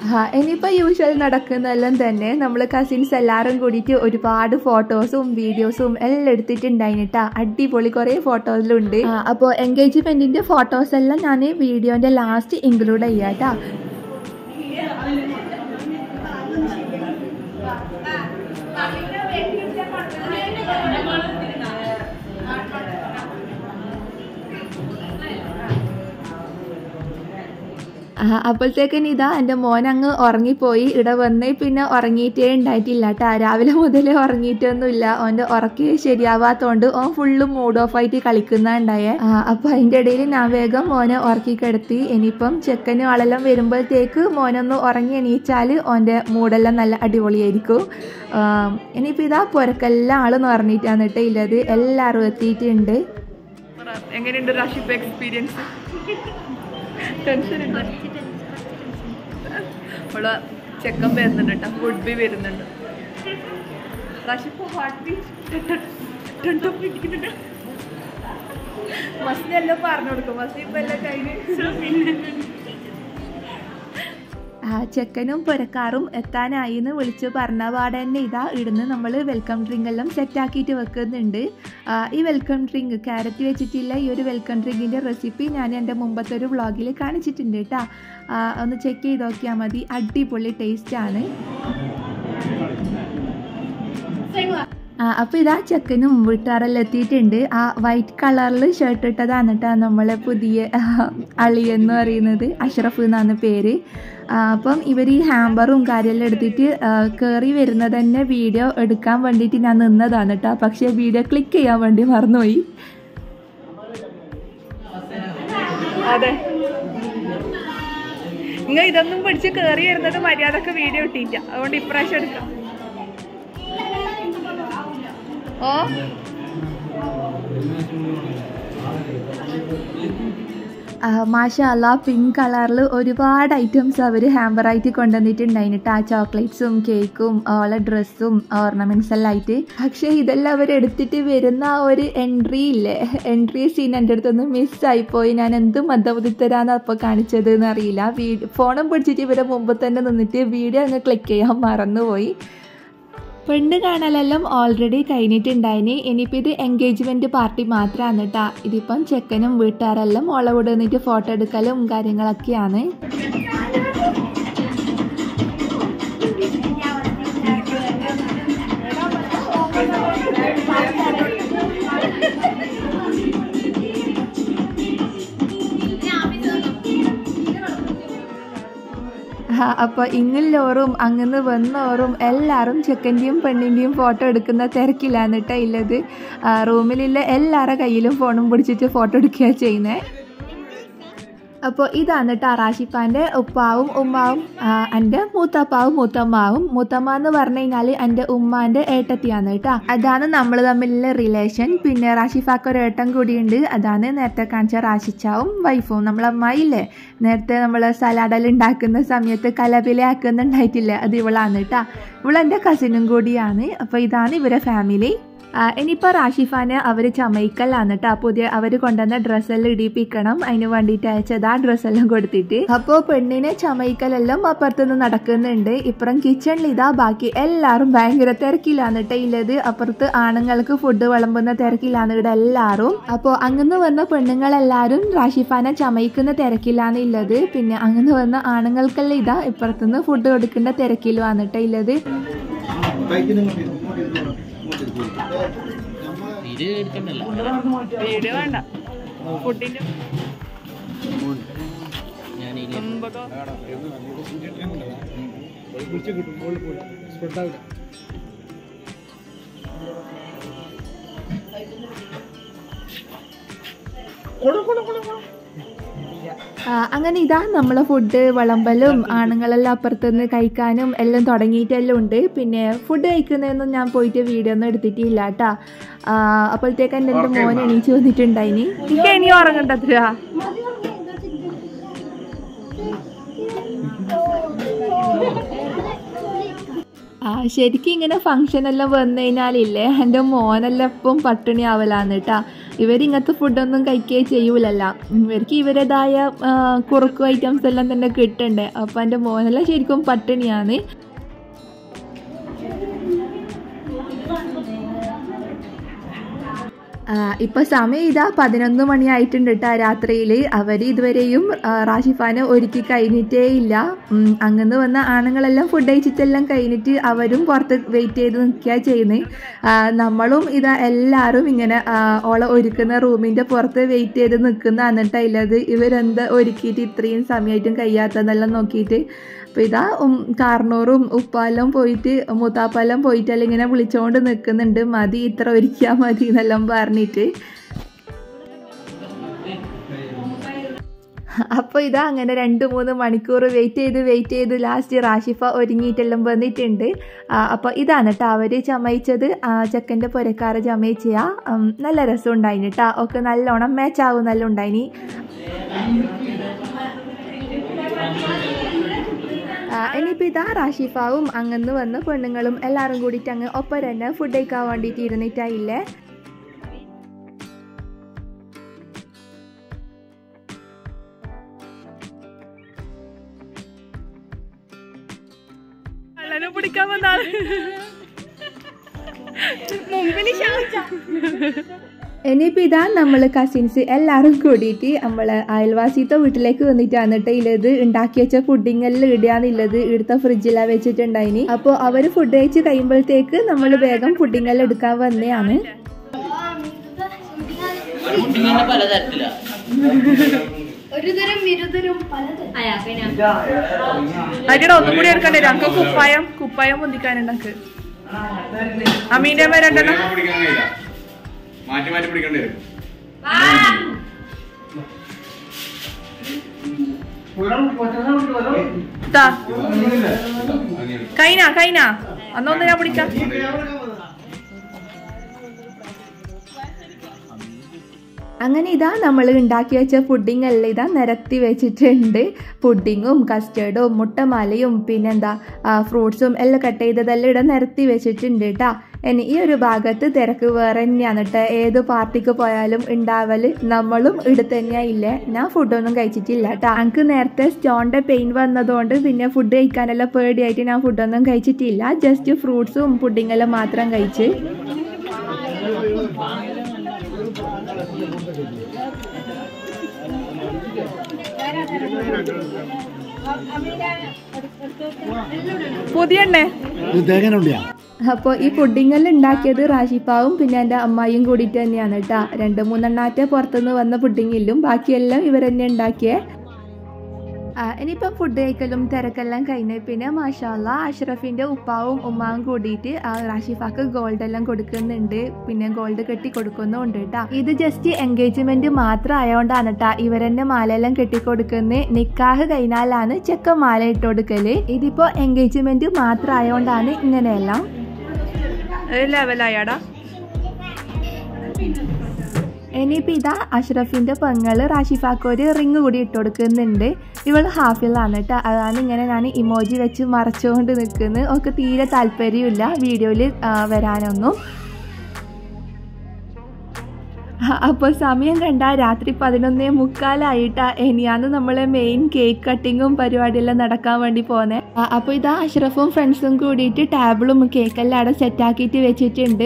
ആ ഇനിയിപ്പോൾ യൂഷ്വൽ നടക്കുന്നതെല്ലാം തന്നെ നമ്മൾ കസിൻസ് എല്ലാവരും കൂടിയിട്ട് ഒരുപാട് ഫോട്ടോസും വീഡിയോസും എല്ലാം എടുത്തിട്ടുണ്ടായിട്ടാ. അടിപൊളി കുറേ ഫോട്ടോസിലുണ്ട്. അപ്പോൾ എൻഗേജ്മെൻറ്റിൻ്റെ ഫോട്ടോസ് എല്ലാം ഞാൻ വീഡിയോൻ്റെ ലാസ്റ്റ് ഇൻക്ലൂഡ് ചെയ്യാട്ടാ. അപ്പോഴത്തേക്കും ഇതാ എൻ്റെ മോൻ അങ്ങ് ഉറങ്ങിപ്പോയി. ഇവിടെ വന്ന് പിന്നെ ഉറങ്ങിയിട്ടേ ഉണ്ടായിട്ടില്ല കേട്ടോ. രാവിലെ മുതലേ ഉറങ്ങിയിട്ടൊന്നുമില്ല. ഓൻ്റെ ഉറക്കി ശരിയാവാത്തതുകൊണ്ട് ഓൻ ഫുള്ള് മൂഡ് ഓഫ് ആയിട്ട് കളിക്കുന്നുണ്ടായേ. അപ്പോൾ അതിൻ്റെ ഇടയിൽ ഞാൻ വേഗം മോനെ ഉറക്കി കിടത്തി. ഇനിയിപ്പം ചെക്കനും ആളെല്ലാം വരുമ്പോഴത്തേക്ക് മോനൊന്ന് ഉറങ്ങി എണീച്ചാൽ ഓൻ്റെ മൂടെല്ലാം നല്ല അടിപൊളിയായിരിക്കും. ഇനിയിപ്പോൾ ഇതാ പുരക്കെല്ലാം ആളെന്ന് പറഞ്ഞിട്ടാണ് കേട്ടോ ഇല്ലത്. എല്ലാവരും എത്തിയിട്ടുണ്ട്. എങ്ങനെയുണ്ട് റാഷിപ്പ് എക്സ്പീരിയൻസ്? ടെൻഷൻ ഉണ്ട്. ഇവിടെ ചെക്കൻ വരുന്നുണ്ട് കേട്ടോ. ഫുഡ് ബി വരുന്നുണ്ട്. റാഷിപ്പ് ഹാർട്ട് ബീറ്റ് പിടിക്കുന്നുണ്ട്. മസ്തി എല്ലാം പറഞ്ഞു കൊടുക്കും. മസ്തി ഇപ്പം എല്ലാം കഴിഞ്ഞ് ആ ചെക്കനും പുരക്കാറും എത്താനായി എന്ന് വിളിച്ച് പറഞ്ഞ പാടെ തന്നെ ഇതാ ഇടുന്ന് നമ്മൾ വെൽക്കം ഡ്രിങ്ക് എല്ലാം സെറ്റാക്കിയിട്ട് വെക്കുന്നുണ്ട്. ഈ വെൽക്കം ഡ്രിങ്ക് ക്യാരറ്റ് വെച്ചിട്ടില്ല. ഈ ഒരു വെൽക്കം ഡ്രിങ്കിൻ്റെ റെസിപ്പി ഞാൻ എൻ്റെ മുമ്പത്തെ ഒരു വ്ളോഗിൽ കാണിച്ചിട്ടുണ്ട് കേട്ടോ. ഒന്ന് ചെക്ക് ചെയ്ത് നോക്കിയാൽ മതി. അടിപൊളി ടേസ്റ്റാണ്. അപ്പോൾ ഇതാ ചെക്കനും വീട്ടുകാരെല്ലാം എത്തിയിട്ടുണ്ട്. ആ വൈറ്റ് കളറിൽ ഷർട്ട് ഇട്ടതാണ് കേട്ടോ നമ്മളെ പുതിയ അളിയെന്ന് പറയുന്നത്. അഷ്റഫ് എന്നാണ് പേര്. അപ്പം ഇവർ ഈ ഹാമ്പറും കാര്യമെല്ലാം എടുത്തിട്ട് കയറി വരുന്നത് തന്നെ വീഡിയോ എടുക്കാൻ വേണ്ടിയിട്ട് ഞാൻ നിന്നതാണ് കേട്ടോ. പക്ഷേ വീഡിയോ ക്ലിക്ക് ചെയ്യാൻ വേണ്ടി മറന്നുപോയി. അതെ, നിങ്ങൾ ഇതൊന്നും പഠിച്ച് കയറി വരുന്നത് മര്യാദക്ക് വീഡിയോ ഇട്ടില്ല. അതുകൊണ്ട് ഇപ്രാവശ്യം എടുക്കാം. ഓ മാഷാ അല്ലാ, പിങ്ക് കളറിൽ ഒരുപാട് ഐറ്റംസ് അവർ ഹാമ്പറായിട്ട് കൊണ്ടുവന്നിട്ടുണ്ടായിട്ടാ. ആ ചോക്ലേറ്റ്സും കേക്കും ഓളെ ഡ്രസ്സും ഓർണമെൻറ്റ്സ് എല്ലാം ആയിട്ട്. പക്ഷേ ഇതെല്ലാം അവർ എടുത്തിട്ട് വരുന്ന ആ ഒരു എൻട്രി ഇല്ലേ, എൻട്രി സീൻ എൻ്റെ അടുത്തൊന്ന് മിസ്സായിപ്പോയി. ഞാൻ എന്ത് മന്ദബുദ്ധിത്തരാന്ന് അപ്പോൾ കാണിച്ചത് എന്നറിയില്ല. വീഡിയോ ഫോണും പിടിച്ചിട്ട് ഇവരെ മുമ്പ് തന്നെ നിന്നിട്ട് വീഡിയോ അങ്ങ് ക്ലിക്ക് ചെയ്യാൻ മറന്നുപോയി. പെണ്ണ് കാണലെല്ലാം ഓൾറെഡി കഴിഞ്ഞിട്ടുണ്ടായിന്. ഇനിയിപ്പോൾ ഇത് എൻഗേജ്മെൻറ്റ് പാർട്ടി മാത്രമാണ് കേട്ടോ. ഇതിപ്പം ചെക്കനും വീട്ടുകാരെല്ലാം ഓളെ കൂടെ നിന്നിട്ട് ഫോട്ടോ എടുക്കലും കാര്യങ്ങളൊക്കെയാണ്. അപ്പോൾ ഇങ്ങുള്ളോറും അങ്ങനെ വന്നോറും എല്ലാവരും ചെക്കൻ്റെയും പെണ്ണിൻ്റെയും ഫോട്ടോ എടുക്കുന്ന തിരക്കിലാണ് കേട്ടോ ഉള്ളത്. റൂമിലുള്ള എല്ലാവരുടെ കയ്യിലും ഫോണും പിടിച്ചിട്ട് ഫോട്ടോ എടുക്കുകയാണ് ചെയ്യുന്നത്. അപ്പോൾ ഇതാണ് കേട്ടോ റാഷിപ്പാൻ്റെ ഉപ്പാവും ഉമ്മാവും. എൻ്റെ മൂത്തപ്പാവും മൂത്തമ്മാവും. മൂത്തമ്മ എന്ന് പറഞ്ഞു കഴിഞ്ഞാൽ എൻ്റെ ഉമ്മാൻ്റെ ഏട്ടത്തിയാണ് കേട്ടോ. അതാണ് നമ്മൾ തമ്മിലുള്ള റിലേഷൻ. പിന്നെ റാഷിഫാക്ക് ഒരു ഏട്ടൻ കൂടിയുണ്ട്. അതാണ് നേരത്തെ കാണിച്ച റാഷിച്ചാവും വൈഫും. നമ്മളമ്മായില്ലേ നേരത്തെ നമ്മൾ സലാഡെല്ലാം ഉണ്ടാക്കുന്ന സമയത്ത് കലപില ആക്കുന്നുണ്ടായിട്ടില്ലേ, അത് ഇവളാണ് കേട്ടോ. ഇവളെൻ്റെ കസിനും കൂടിയാണ്. അപ്പോൾ ഇതാണ് ഇവരെ ഫാമിലി. ഇനിയിപ്പോൾ റാഷിഫാനെ അവർ ചമയ്ക്കലാണ് കേട്ടോ. പുതിയ അവർ കൊണ്ടുവന്ന ഡ്രസ്സെല്ലാം ഇടിപ്പിക്കണം. അതിന് വേണ്ടിയിട്ട് അയച്ചത് ആ ഡ്രസ്സെല്ലാം കൊടുത്തിട്ട്. അപ്പോൾ പെണ്ണിനെ ചമയ്ക്കലെല്ലാം അപ്പുറത്തുനിന്ന് നടക്കുന്നുണ്ട്. ഇപ്പുറം കിച്ചണിൽ ഇതാ ബാക്കി എല്ലാവരും ഭയങ്കര തിരക്കിലാണ് കേട്ടോ ഉള്ളത്. അപ്പുറത്ത് ആണുങ്ങൾക്ക് ഫുഡ് വിളമ്പുന്ന തിരക്കിലാണ് ഇവിടെ എല്ലാവരും. അപ്പോൾ അങ്ങനെ വന്ന പെണ്ണുങ്ങളെല്ലാവരും റാഷിഫാനെ ചമയ്ക്കുന്ന തിരക്കിലാണ് ഉള്ളത്. പിന്നെ അങ്ങനെ വന്ന ആണുങ്ങൾക്കെല്ലാം ഇതാ ഇപ്പുറത്തുനിന്ന് ഫുഡ് കൊടുക്കേണ്ട തിരക്കിലുമാണ് കേട്ടോ ഉള്ളത്. വീഡിയോ വേണ്ട, ഫുഡിന്റെ അങ്ങനെ ഇതാ നമ്മളെ ഫുഡ് വിളമ്പലും ആണുങ്ങളെല്ലാം അപ്പുറത്തുനിന്ന് കഴിക്കാനും എല്ലാം തുടങ്ങിയിട്ടെല്ലാം ഉണ്ട്. പിന്നെ ഫുഡ് കഴിക്കുന്നതൊന്നും ഞാൻ പോയിട്ട് വീഡിയോ ഒന്നും എടുത്തിട്ടില്ല കേട്ടോ. അപ്പോഴത്തേക്ക് എൻ്റെ എൻ്റെ മോൻ എണീച്ച് വന്നിട്ടുണ്ടായിനി. എനിക്ക് ഇനി ഉറങ്ങണ്ടത്ര. ആ ശരിക്കും ഇങ്ങനെ ഫംഗ്ഷനെല്ലാം വന്നു കഴിഞ്ഞാലില്ലേ എൻ്റെ മോനെല്ലാം എപ്പം പട്ടിണി ആവലാന്ന് കേട്ടോ. ഇവരിങ്ങനത്തെ ഫുഡൊന്നും കഴിക്കുകയും ചെയ്യൂലല്ല. ഇവർക്ക് ഇവരുടേതായ കുറുക്കു ഐറ്റംസ് എല്ലാം തന്നെ കിട്ടണ്ടേ. അപ്പം എൻ്റെ മോനെല്ലാം ശരിക്കും പട്ടിണിയാണ്. ഇപ്പോൾ സമയം ഇതാ പതിനൊന്ന് മണിയായിട്ടുണ്ട് കേട്ടോ രാത്രിയിൽ. അവർ ഇതുവരെയും റാഷിഫാനെ ഒരുക്കി കഴിഞ്ഞിട്ടേ ഇല്ല. അങ്ങനെ വന്ന ആണുങ്ങളെല്ലാം ഫുഡ് കഴിച്ചിട്ടെല്ലാം കഴിഞ്ഞിട്ട് അവരും പുറത്ത് വെയിറ്റ് ചെയ്ത് നിൽക്കുക ചെയ്യുന്നത്. നമ്മളും ഇതാ എല്ലാവരും ഇങ്ങനെ ഓളെ ഒരുക്കുന്ന റൂമിൻ്റെ പുറത്ത് വെയിറ്റ് ചെയ്ത് നിൽക്കുന്ന എന്നിട്ടല്ലത് ഇവരെന്താ ഒരുക്കിയിട്ട് ഇത്രയും സമയമായിട്ടും കഴിയാത്തതെന്നെല്ലാം നോക്കിയിട്ട്. അപ്പോൾ ഇതാ കാർണൂറും ഉപ്പാലും പോയിട്ട് മൂത്താപ്പാലും പോയിട്ടെല്ലാം ഇങ്ങനെ വിളിച്ചുകൊണ്ട് നിൽക്കുന്നുണ്ട്, മതി ഇത്ര ഒരുക്കിയാൽ മതി എന്നെല്ലാം പറഞ്ഞിട്ട്. അപ്പോൾ ഇതാ അങ്ങനെ രണ്ട് മൂന്ന് മണിക്കൂർ വെയിറ്റ് ചെയ്ത് വെയിറ്റ് ചെയ്ത് ലാസ്റ്റ് റാഷിഫ ഒരുങ്ങിയിട്ടെല്ലാം വന്നിട്ടുണ്ട്. അപ്പോൾ ഇതാണ് കേട്ടോ അവർ ചമയിച്ചത്. ചെക്കൻ്റെ പുരക്കാർ ചമയിച്ചാ നല്ല രസം ഉണ്ടായിന് കേട്ടോ. ഒക്കെ നല്ലോണം മാച്ചാവും നല്ല ഉണ്ടായിനി. ഇനിയിപ്പോൾ ഇതാ റാഷിഫാവും അങ്ങനെ വന്ന പെണ്ണുങ്ങളും എല്ലാവരും കൂടിയിട്ട് അങ്ങ് ഒപ്പം തന്നെ ഫുഡ് കഴിക്കാൻ വേണ്ടിയിട്ട് ഇരുന്നിട്ടായില്ലേ. പിടിക്കാൻ വന്നാണ് ഇനിയിപ്പോൾ ഇതാ നമ്മൾ കസിൻസ് എല്ലാവരും കൂടിയിട്ട് നമ്മൾ അയൽവാസിത്തെ വീട്ടിലേക്ക് വന്നിട്ടാണ് കേട്ടോ ഇല്ലത് ഉണ്ടാക്കി വെച്ച ഫുഡിങ്ങെല്ലാം ഇടുകയെന്നുള്ളത് ഇവിടുത്തെ ഫ്രിഡ്ജിലാണ് വെച്ചിട്ടുണ്ടായിനി. അപ്പോൾ അവർ ഫുഡ് കഴിച്ച് കഴിയുമ്പോഴത്തേക്ക് നമ്മൾ വേഗം ഫുഡിങ്ങെല്ലാം എടുക്കാൻ വന്നതാണ്. അതിടെ ഒന്നും കൂടി എടുക്കണ്ടേ? ഞങ്ങൾക്ക് കുപ്പായം കുപ്പായം പൊന്തിക്കാനുണ്ടാക്ക്. അമീന്റെ അമ്മ രണ്ടെണ്ണം മാറ്റി മാറ്റി പിടിക്കേണ്ടി വരും. കൈന കൈന അന്നൊന്ന് ഞാൻ പിടിക്കാം. അങ്ങനെ ഇതാ നമ്മൾ ഉണ്ടാക്കി വെച്ച പുഡിംഗ് എല്ലാം ഇതാ നിരത്തി വെച്ചിട്ടുണ്ട്. പുഡിങ്ങും കസ്റ്റേർഡും മുട്ടമാലയും പിന്നെന്താ ഫ്രൂട്ട്സും എല്ലാം കട്ട് ചെയ്തതെല്ലാം ഇവിടെ നിരത്തി വെച്ചിട്ടുണ്ട് കേട്ടോ. ഇനി ഈ ഒരു ഭാഗത്ത് തിരക്ക് വേറെ തന്നെയാണ് കേട്ടോ. ഏത് പാർട്ടിക്ക് പോയാലും ഉണ്ടാവല് നമ്മളും ഇവിടെ തന്നെയാണ് ഇല്ലേ. ഞാൻ ഫുഡൊന്നും കഴിച്ചിട്ടില്ല കേട്ടോ. എനിക്ക് നേരത്തെ സ്റ്റോണിൻ്റെ പെയിൻ വന്നതുകൊണ്ട് പിന്നെ ഫുഡ് കഴിക്കാനെല്ലാം പേടിയായിട്ട് ഞാൻ ഫുഡൊന്നും കഴിച്ചിട്ടില്ല. ജസ്റ്റ് ഫ്രൂട്ട്സും പുഡിങ്ങെല്ലാം മാത്രം കഴിച്ച്. പുതിയ അപ്പോൾ ഈ പുഡിങ്ങെല്ലാം ഉണ്ടാക്കിയത് റാഷിഫാവും പിന്നെ എൻ്റെ അമ്മായിയും കൂടിയിട്ട് തന്നെയാണ് കേട്ടോ. രണ്ട് മൂന്നെണ്ണാറ്റ പുറത്തുനിന്ന് വന്ന പുഡിങ്ങിലും ബാക്കിയെല്ലാം ഇവർ തന്നെ ഉണ്ടാക്കിയേ. ഇനിയിപ്പം ഫുഡ് കഴിക്കലും തിരക്കെല്ലാം കഴിഞ്ഞ് പിന്നെ മാഷാല്ല അഷ്റഫിൻ്റെ ഉപ്പാവും ഉമ്മാവും കൂടിയിട്ട് റാഷിഫാക്ക് ഗോൾഡ് എല്ലാം കൊടുക്കുന്നുണ്ട്. പിന്നെ ഗോൾഡ് കെട്ടി കൊടുക്കുന്നുണ്ട് കേട്ടോ. ഇത് ജസ്റ്റ് എൻഗേജ്മെന്റ് മാത്രം ആയതുകൊണ്ടാണ് കേട്ടോ ഇവരെന്നെ മാലയെല്ലാം കെട്ടിക്കൊടുക്കുന്നത്. നിക്കാഹ് കഴിഞ്ഞാലാണ് ചെക്കൻ മാല ഇട്ട് കൊടുക്കല്. ഇതിപ്പോ എൻഗേജ്മെന്റ് മാത്രം ആയതുകൊണ്ടാണ് ഇങ്ങനെയെല്ലാം. ലെവലായാടാ. ഇനിയിപ്പോൾ ഇതാ അഷ്റഫിൻ്റെ പെങ്ങള് റാഷിഫാക്ക് ഒരു റിങ് കൂടി ഇട്ട് കൊടുക്കുന്നുണ്ട്. ഇവൾ ഹാഫിളാണ് കേട്ടോ. അതാണ് ഇങ്ങനെ ഞാൻ ഇമോജി വെച്ച് മറച്ചുകൊണ്ട് നിൽക്കുന്നത്. ഒക്കെ തീരെ താല്പര്യമില്ല വീഡിയോയിൽ വരാനൊന്നും. അപ്പോൾ സമയം കണ്ടാൽ രാത്രി പതിനൊന്നേ മുക്കാലായിട്ടാ. ഇനിയാണ് നമ്മളെ മെയിൻ കേക്ക് കട്ടിങ്ങും പരിപാടിയെല്ലാം നടക്കാൻ വേണ്ടി പോകുന്നത്. അപ്പോൾ ഇതാ അഷ്റഫും ഫ്രണ്ട്സും കൂടിയിട്ട് ടേബിളും കേക്കെല്ലാം അവിടെ സെറ്റാക്കിയിട്ട് വെച്ചിട്ടുണ്ട്.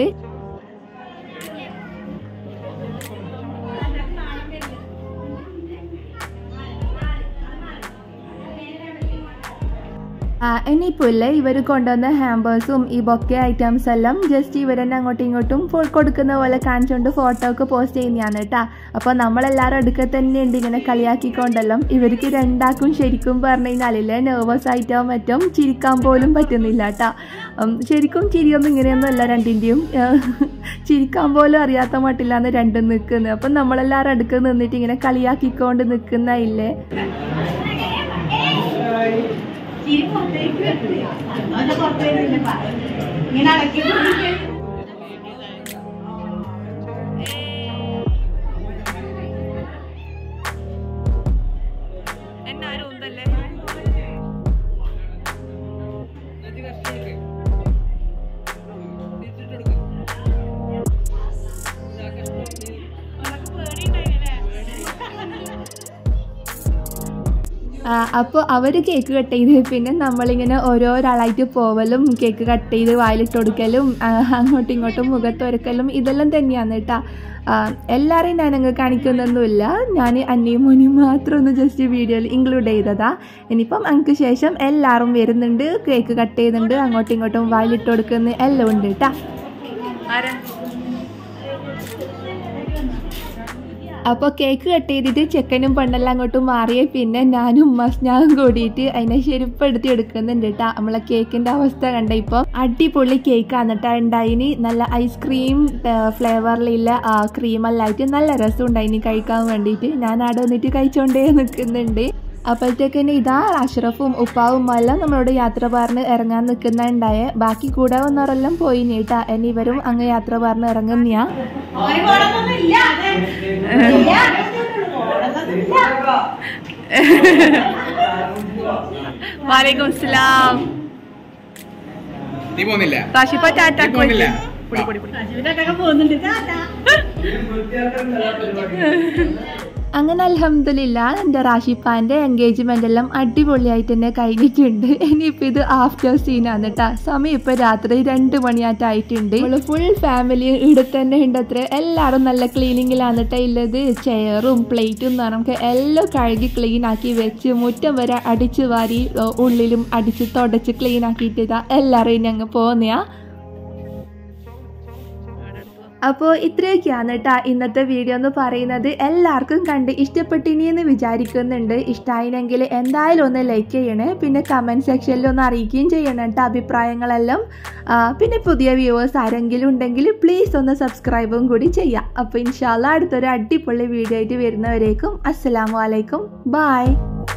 ഇനിയിപ്പോൾ ഇല്ലേ ഇവർ കൊണ്ടുവന്ന ഹാമ്പേഴ്സും ഈ ബൊക്കെ ഐറ്റംസ് എല്ലാം ജസ്റ്റ് ഇവർ തന്നെ അങ്ങോട്ടും ഇങ്ങോട്ടും ഫുൾ കൊടുക്കുന്ന പോലെ കാണിച്ചുകൊണ്ട് ഫോട്ടോ ഒക്കെ പോസ്റ്റ് ചെയ്യുന്നതാണ് കേട്ടോ. അപ്പോൾ നമ്മളെല്ലാവരും അടുക്ക തന്നെ ഉണ്ട് ഇങ്ങനെ കളിയാക്കിക്കൊണ്ടെല്ലാം. ഇവർക്ക് രണ്ടാക്കും ശരിക്കും പറഞ്ഞു കഴിഞ്ഞാലില്ലേ നെർവസ് ആയിട്ടോ മറ്റും ചിരിക്കാൻ പോലും പറ്റുന്നില്ല കേട്ടോ. ശരിക്കും ചിരിയൊന്നും ഇങ്ങനെയൊന്നും അല്ല രണ്ടിൻ്റെയും. ചിരിക്കാൻ പോലും അറിയാത്ത മട്ടില്ലാന്ന് രണ്ടും നിൽക്കുന്നത്. അപ്പം നമ്മളെല്ലാവരും അടുക്ക നിന്നിട്ട് ഇങ്ങനെ കളിയാക്കിക്കൊണ്ട് നിൽക്കുന്ന ഇല്ലേ. എന്നാരും ഉണ്ടല്ലേ. അപ്പോൾ അവർ കേക്ക് കട്ട് ചെയ്ത് പിന്നെ നമ്മളിങ്ങനെ ഓരോരാളായിട്ട് പോവലും കേക്ക് കട്ട് ചെയ്ത് വായിലിട്ട് കൊടുക്കലും അങ്ങോട്ടും ഇങ്ങോട്ടും മുഖത്തൊരുക്കലും ഇതെല്ലാം തന്നെയാണ് കേട്ടോ. എല്ലാവരെയും ഞാനങ്ങ് കാണിക്കുന്നൊന്നുമില്ല, ഞാൻ അന്നയും മോനും മാത്രം ഒന്ന് ജസ്റ്റ് വീഡിയോയിൽ ഇൻക്ലൂഡ് ചെയ്തതാ. ഇനിയിപ്പം എനിക്ക് ശേഷം എല്ലാവരും വരുന്നുണ്ട്, കേക്ക് കട്ട് ചെയ്യുന്നുണ്ട്, അങ്ങോട്ടും ഇങ്ങോട്ടും വായിലിട്ട് കൊടുക്കുന്ന എല്ലാം ഉണ്ട് കേട്ടോ. അപ്പോൾ കേക്ക് കട്ട് ചെയ്തിട്ട് ചെക്കനും പെണ്ണെല്ലാം അങ്ങോട്ടും മാറിയ പിന്നെ ഞാനും ഉമ്മസ്നാവും കൂടിയിട്ട് അതിനെ ശരിപ്പെടുത്തി എടുക്കുന്നുണ്ട് കേട്ടോ. നമ്മളെ കേക്കിൻ്റെ അവസ്ഥ കണ്ട ഇപ്പോൾ അടിപൊളി കേക്കാണ് കേട്ടോ ഉണ്ടായിന്. നല്ല ഐസ്ക്രീം ഫ്ലേവറിലുള്ള ക്രീമെല്ലായിട്ട് നല്ല രസം ഉണ്ടായിന് കഴിക്കാൻ വേണ്ടിയിട്ട്. ഞാൻ അവിടെ വന്നിട്ട് കഴിച്ചുകൊണ്ടേ നിൽക്കുന്നുണ്ട്. അപ്പോഴത്തേക്കന്നെ ഇതാ അഷ്റഫും ഉപ്പാവും എല്ലാം നമ്മളോട് യാത്ര പറഞ്ഞ് ഇറങ്ങാൻ നിൽക്കുന്നുണ്ടായ. ബാക്കി കൂടെ വന്നവരെല്ലാം പോയി കേട്ടാ. ഇനി ഇവരും അങ്ങ് യാത്ര പറഞ്ഞ് ഇറങ്ങുന്നയാ. വാലേക്കും സലാം. നീ പോകുന്നില്ല? റാഷിപ്പ ടാറ്റ പോകുന്നില്ല. അങ്ങനെ അൽഹംദുലില്ലാഹ് എൻ്റെ റാഷിപ്പാൻ്റെ എൻഗേജ്മെൻ്റ് എല്ലാം അടിപൊളിയായിട്ട് തന്നെ കഴിഞ്ഞിട്ടുണ്ട്. ഇനിയിപ്പോൾ ഇത് ആഫ്റ്റർ സീനാണ് കേട്ടോ. സമയം ഇപ്പോൾ രാത്രി രണ്ട് മണിയായിട്ടായിട്ടുണ്ട്. നമ്മൾ ഫുൾ ഫാമിലി ഇവിടെ തന്നെ ഉണ്ട് അത്ര. എല്ലാവരും നല്ല ക്ലീനിങ്ങിലാണ് കേട്ടോ ഉള്ളത്. ചെയറും പ്ലേറ്റും എന്ന് പറഞ്ഞാൽ നമുക്ക് എല്ലാം കഴുകി ക്ലീൻ ആക്കി വെച്ച് മുറ്റം വരെ അടിച്ച് വാരി ഉള്ളിലും അടിച്ച് തുടച്ച് ക്ലീൻ ആക്കിയിട്ട് ഇതാ എല്ലാവരെയും ഞങ്ങൾ പോകുന്നയാ. അപ്പോൾ ഇത്രയൊക്കെയാണ് കേട്ടോ ഇന്നത്തെ വീഡിയോ എന്ന് പറയുന്നത്. എല്ലാവർക്കും കണ്ട് ഇഷ്ടപ്പെട്ടിനി എന്ന് വിചാരിക്കുന്നുണ്ട്. ഇഷ്ടമായില്ലെങ്കിൽ എന്തായാലും ഒന്ന് ലൈക്ക് ചെയ്യണേ, പിന്നെ കമൻറ്റ് സെക്ഷനിൽ ഒന്ന് അറിയിക്കുകയും ചെയ്യണം കേട്ടോ അഭിപ്രായങ്ങളെല്ലാം. പിന്നെ പുതിയ വ്യൂവേഴ്സ് ആരെങ്കിലും ഉണ്ടെങ്കിൽ പ്ലീസ് ഒന്ന് സബ്സ്ക്രൈബും കൂടി ചെയ്യാം. അപ്പോൾ ഇൻഷാല്ലാ അടുത്തൊരു അടിപൊളി വീഡിയോ ആയിട്ട് വരുന്നവരേക്കും അസ്സലാമു അലൈക്കും, ബായ്.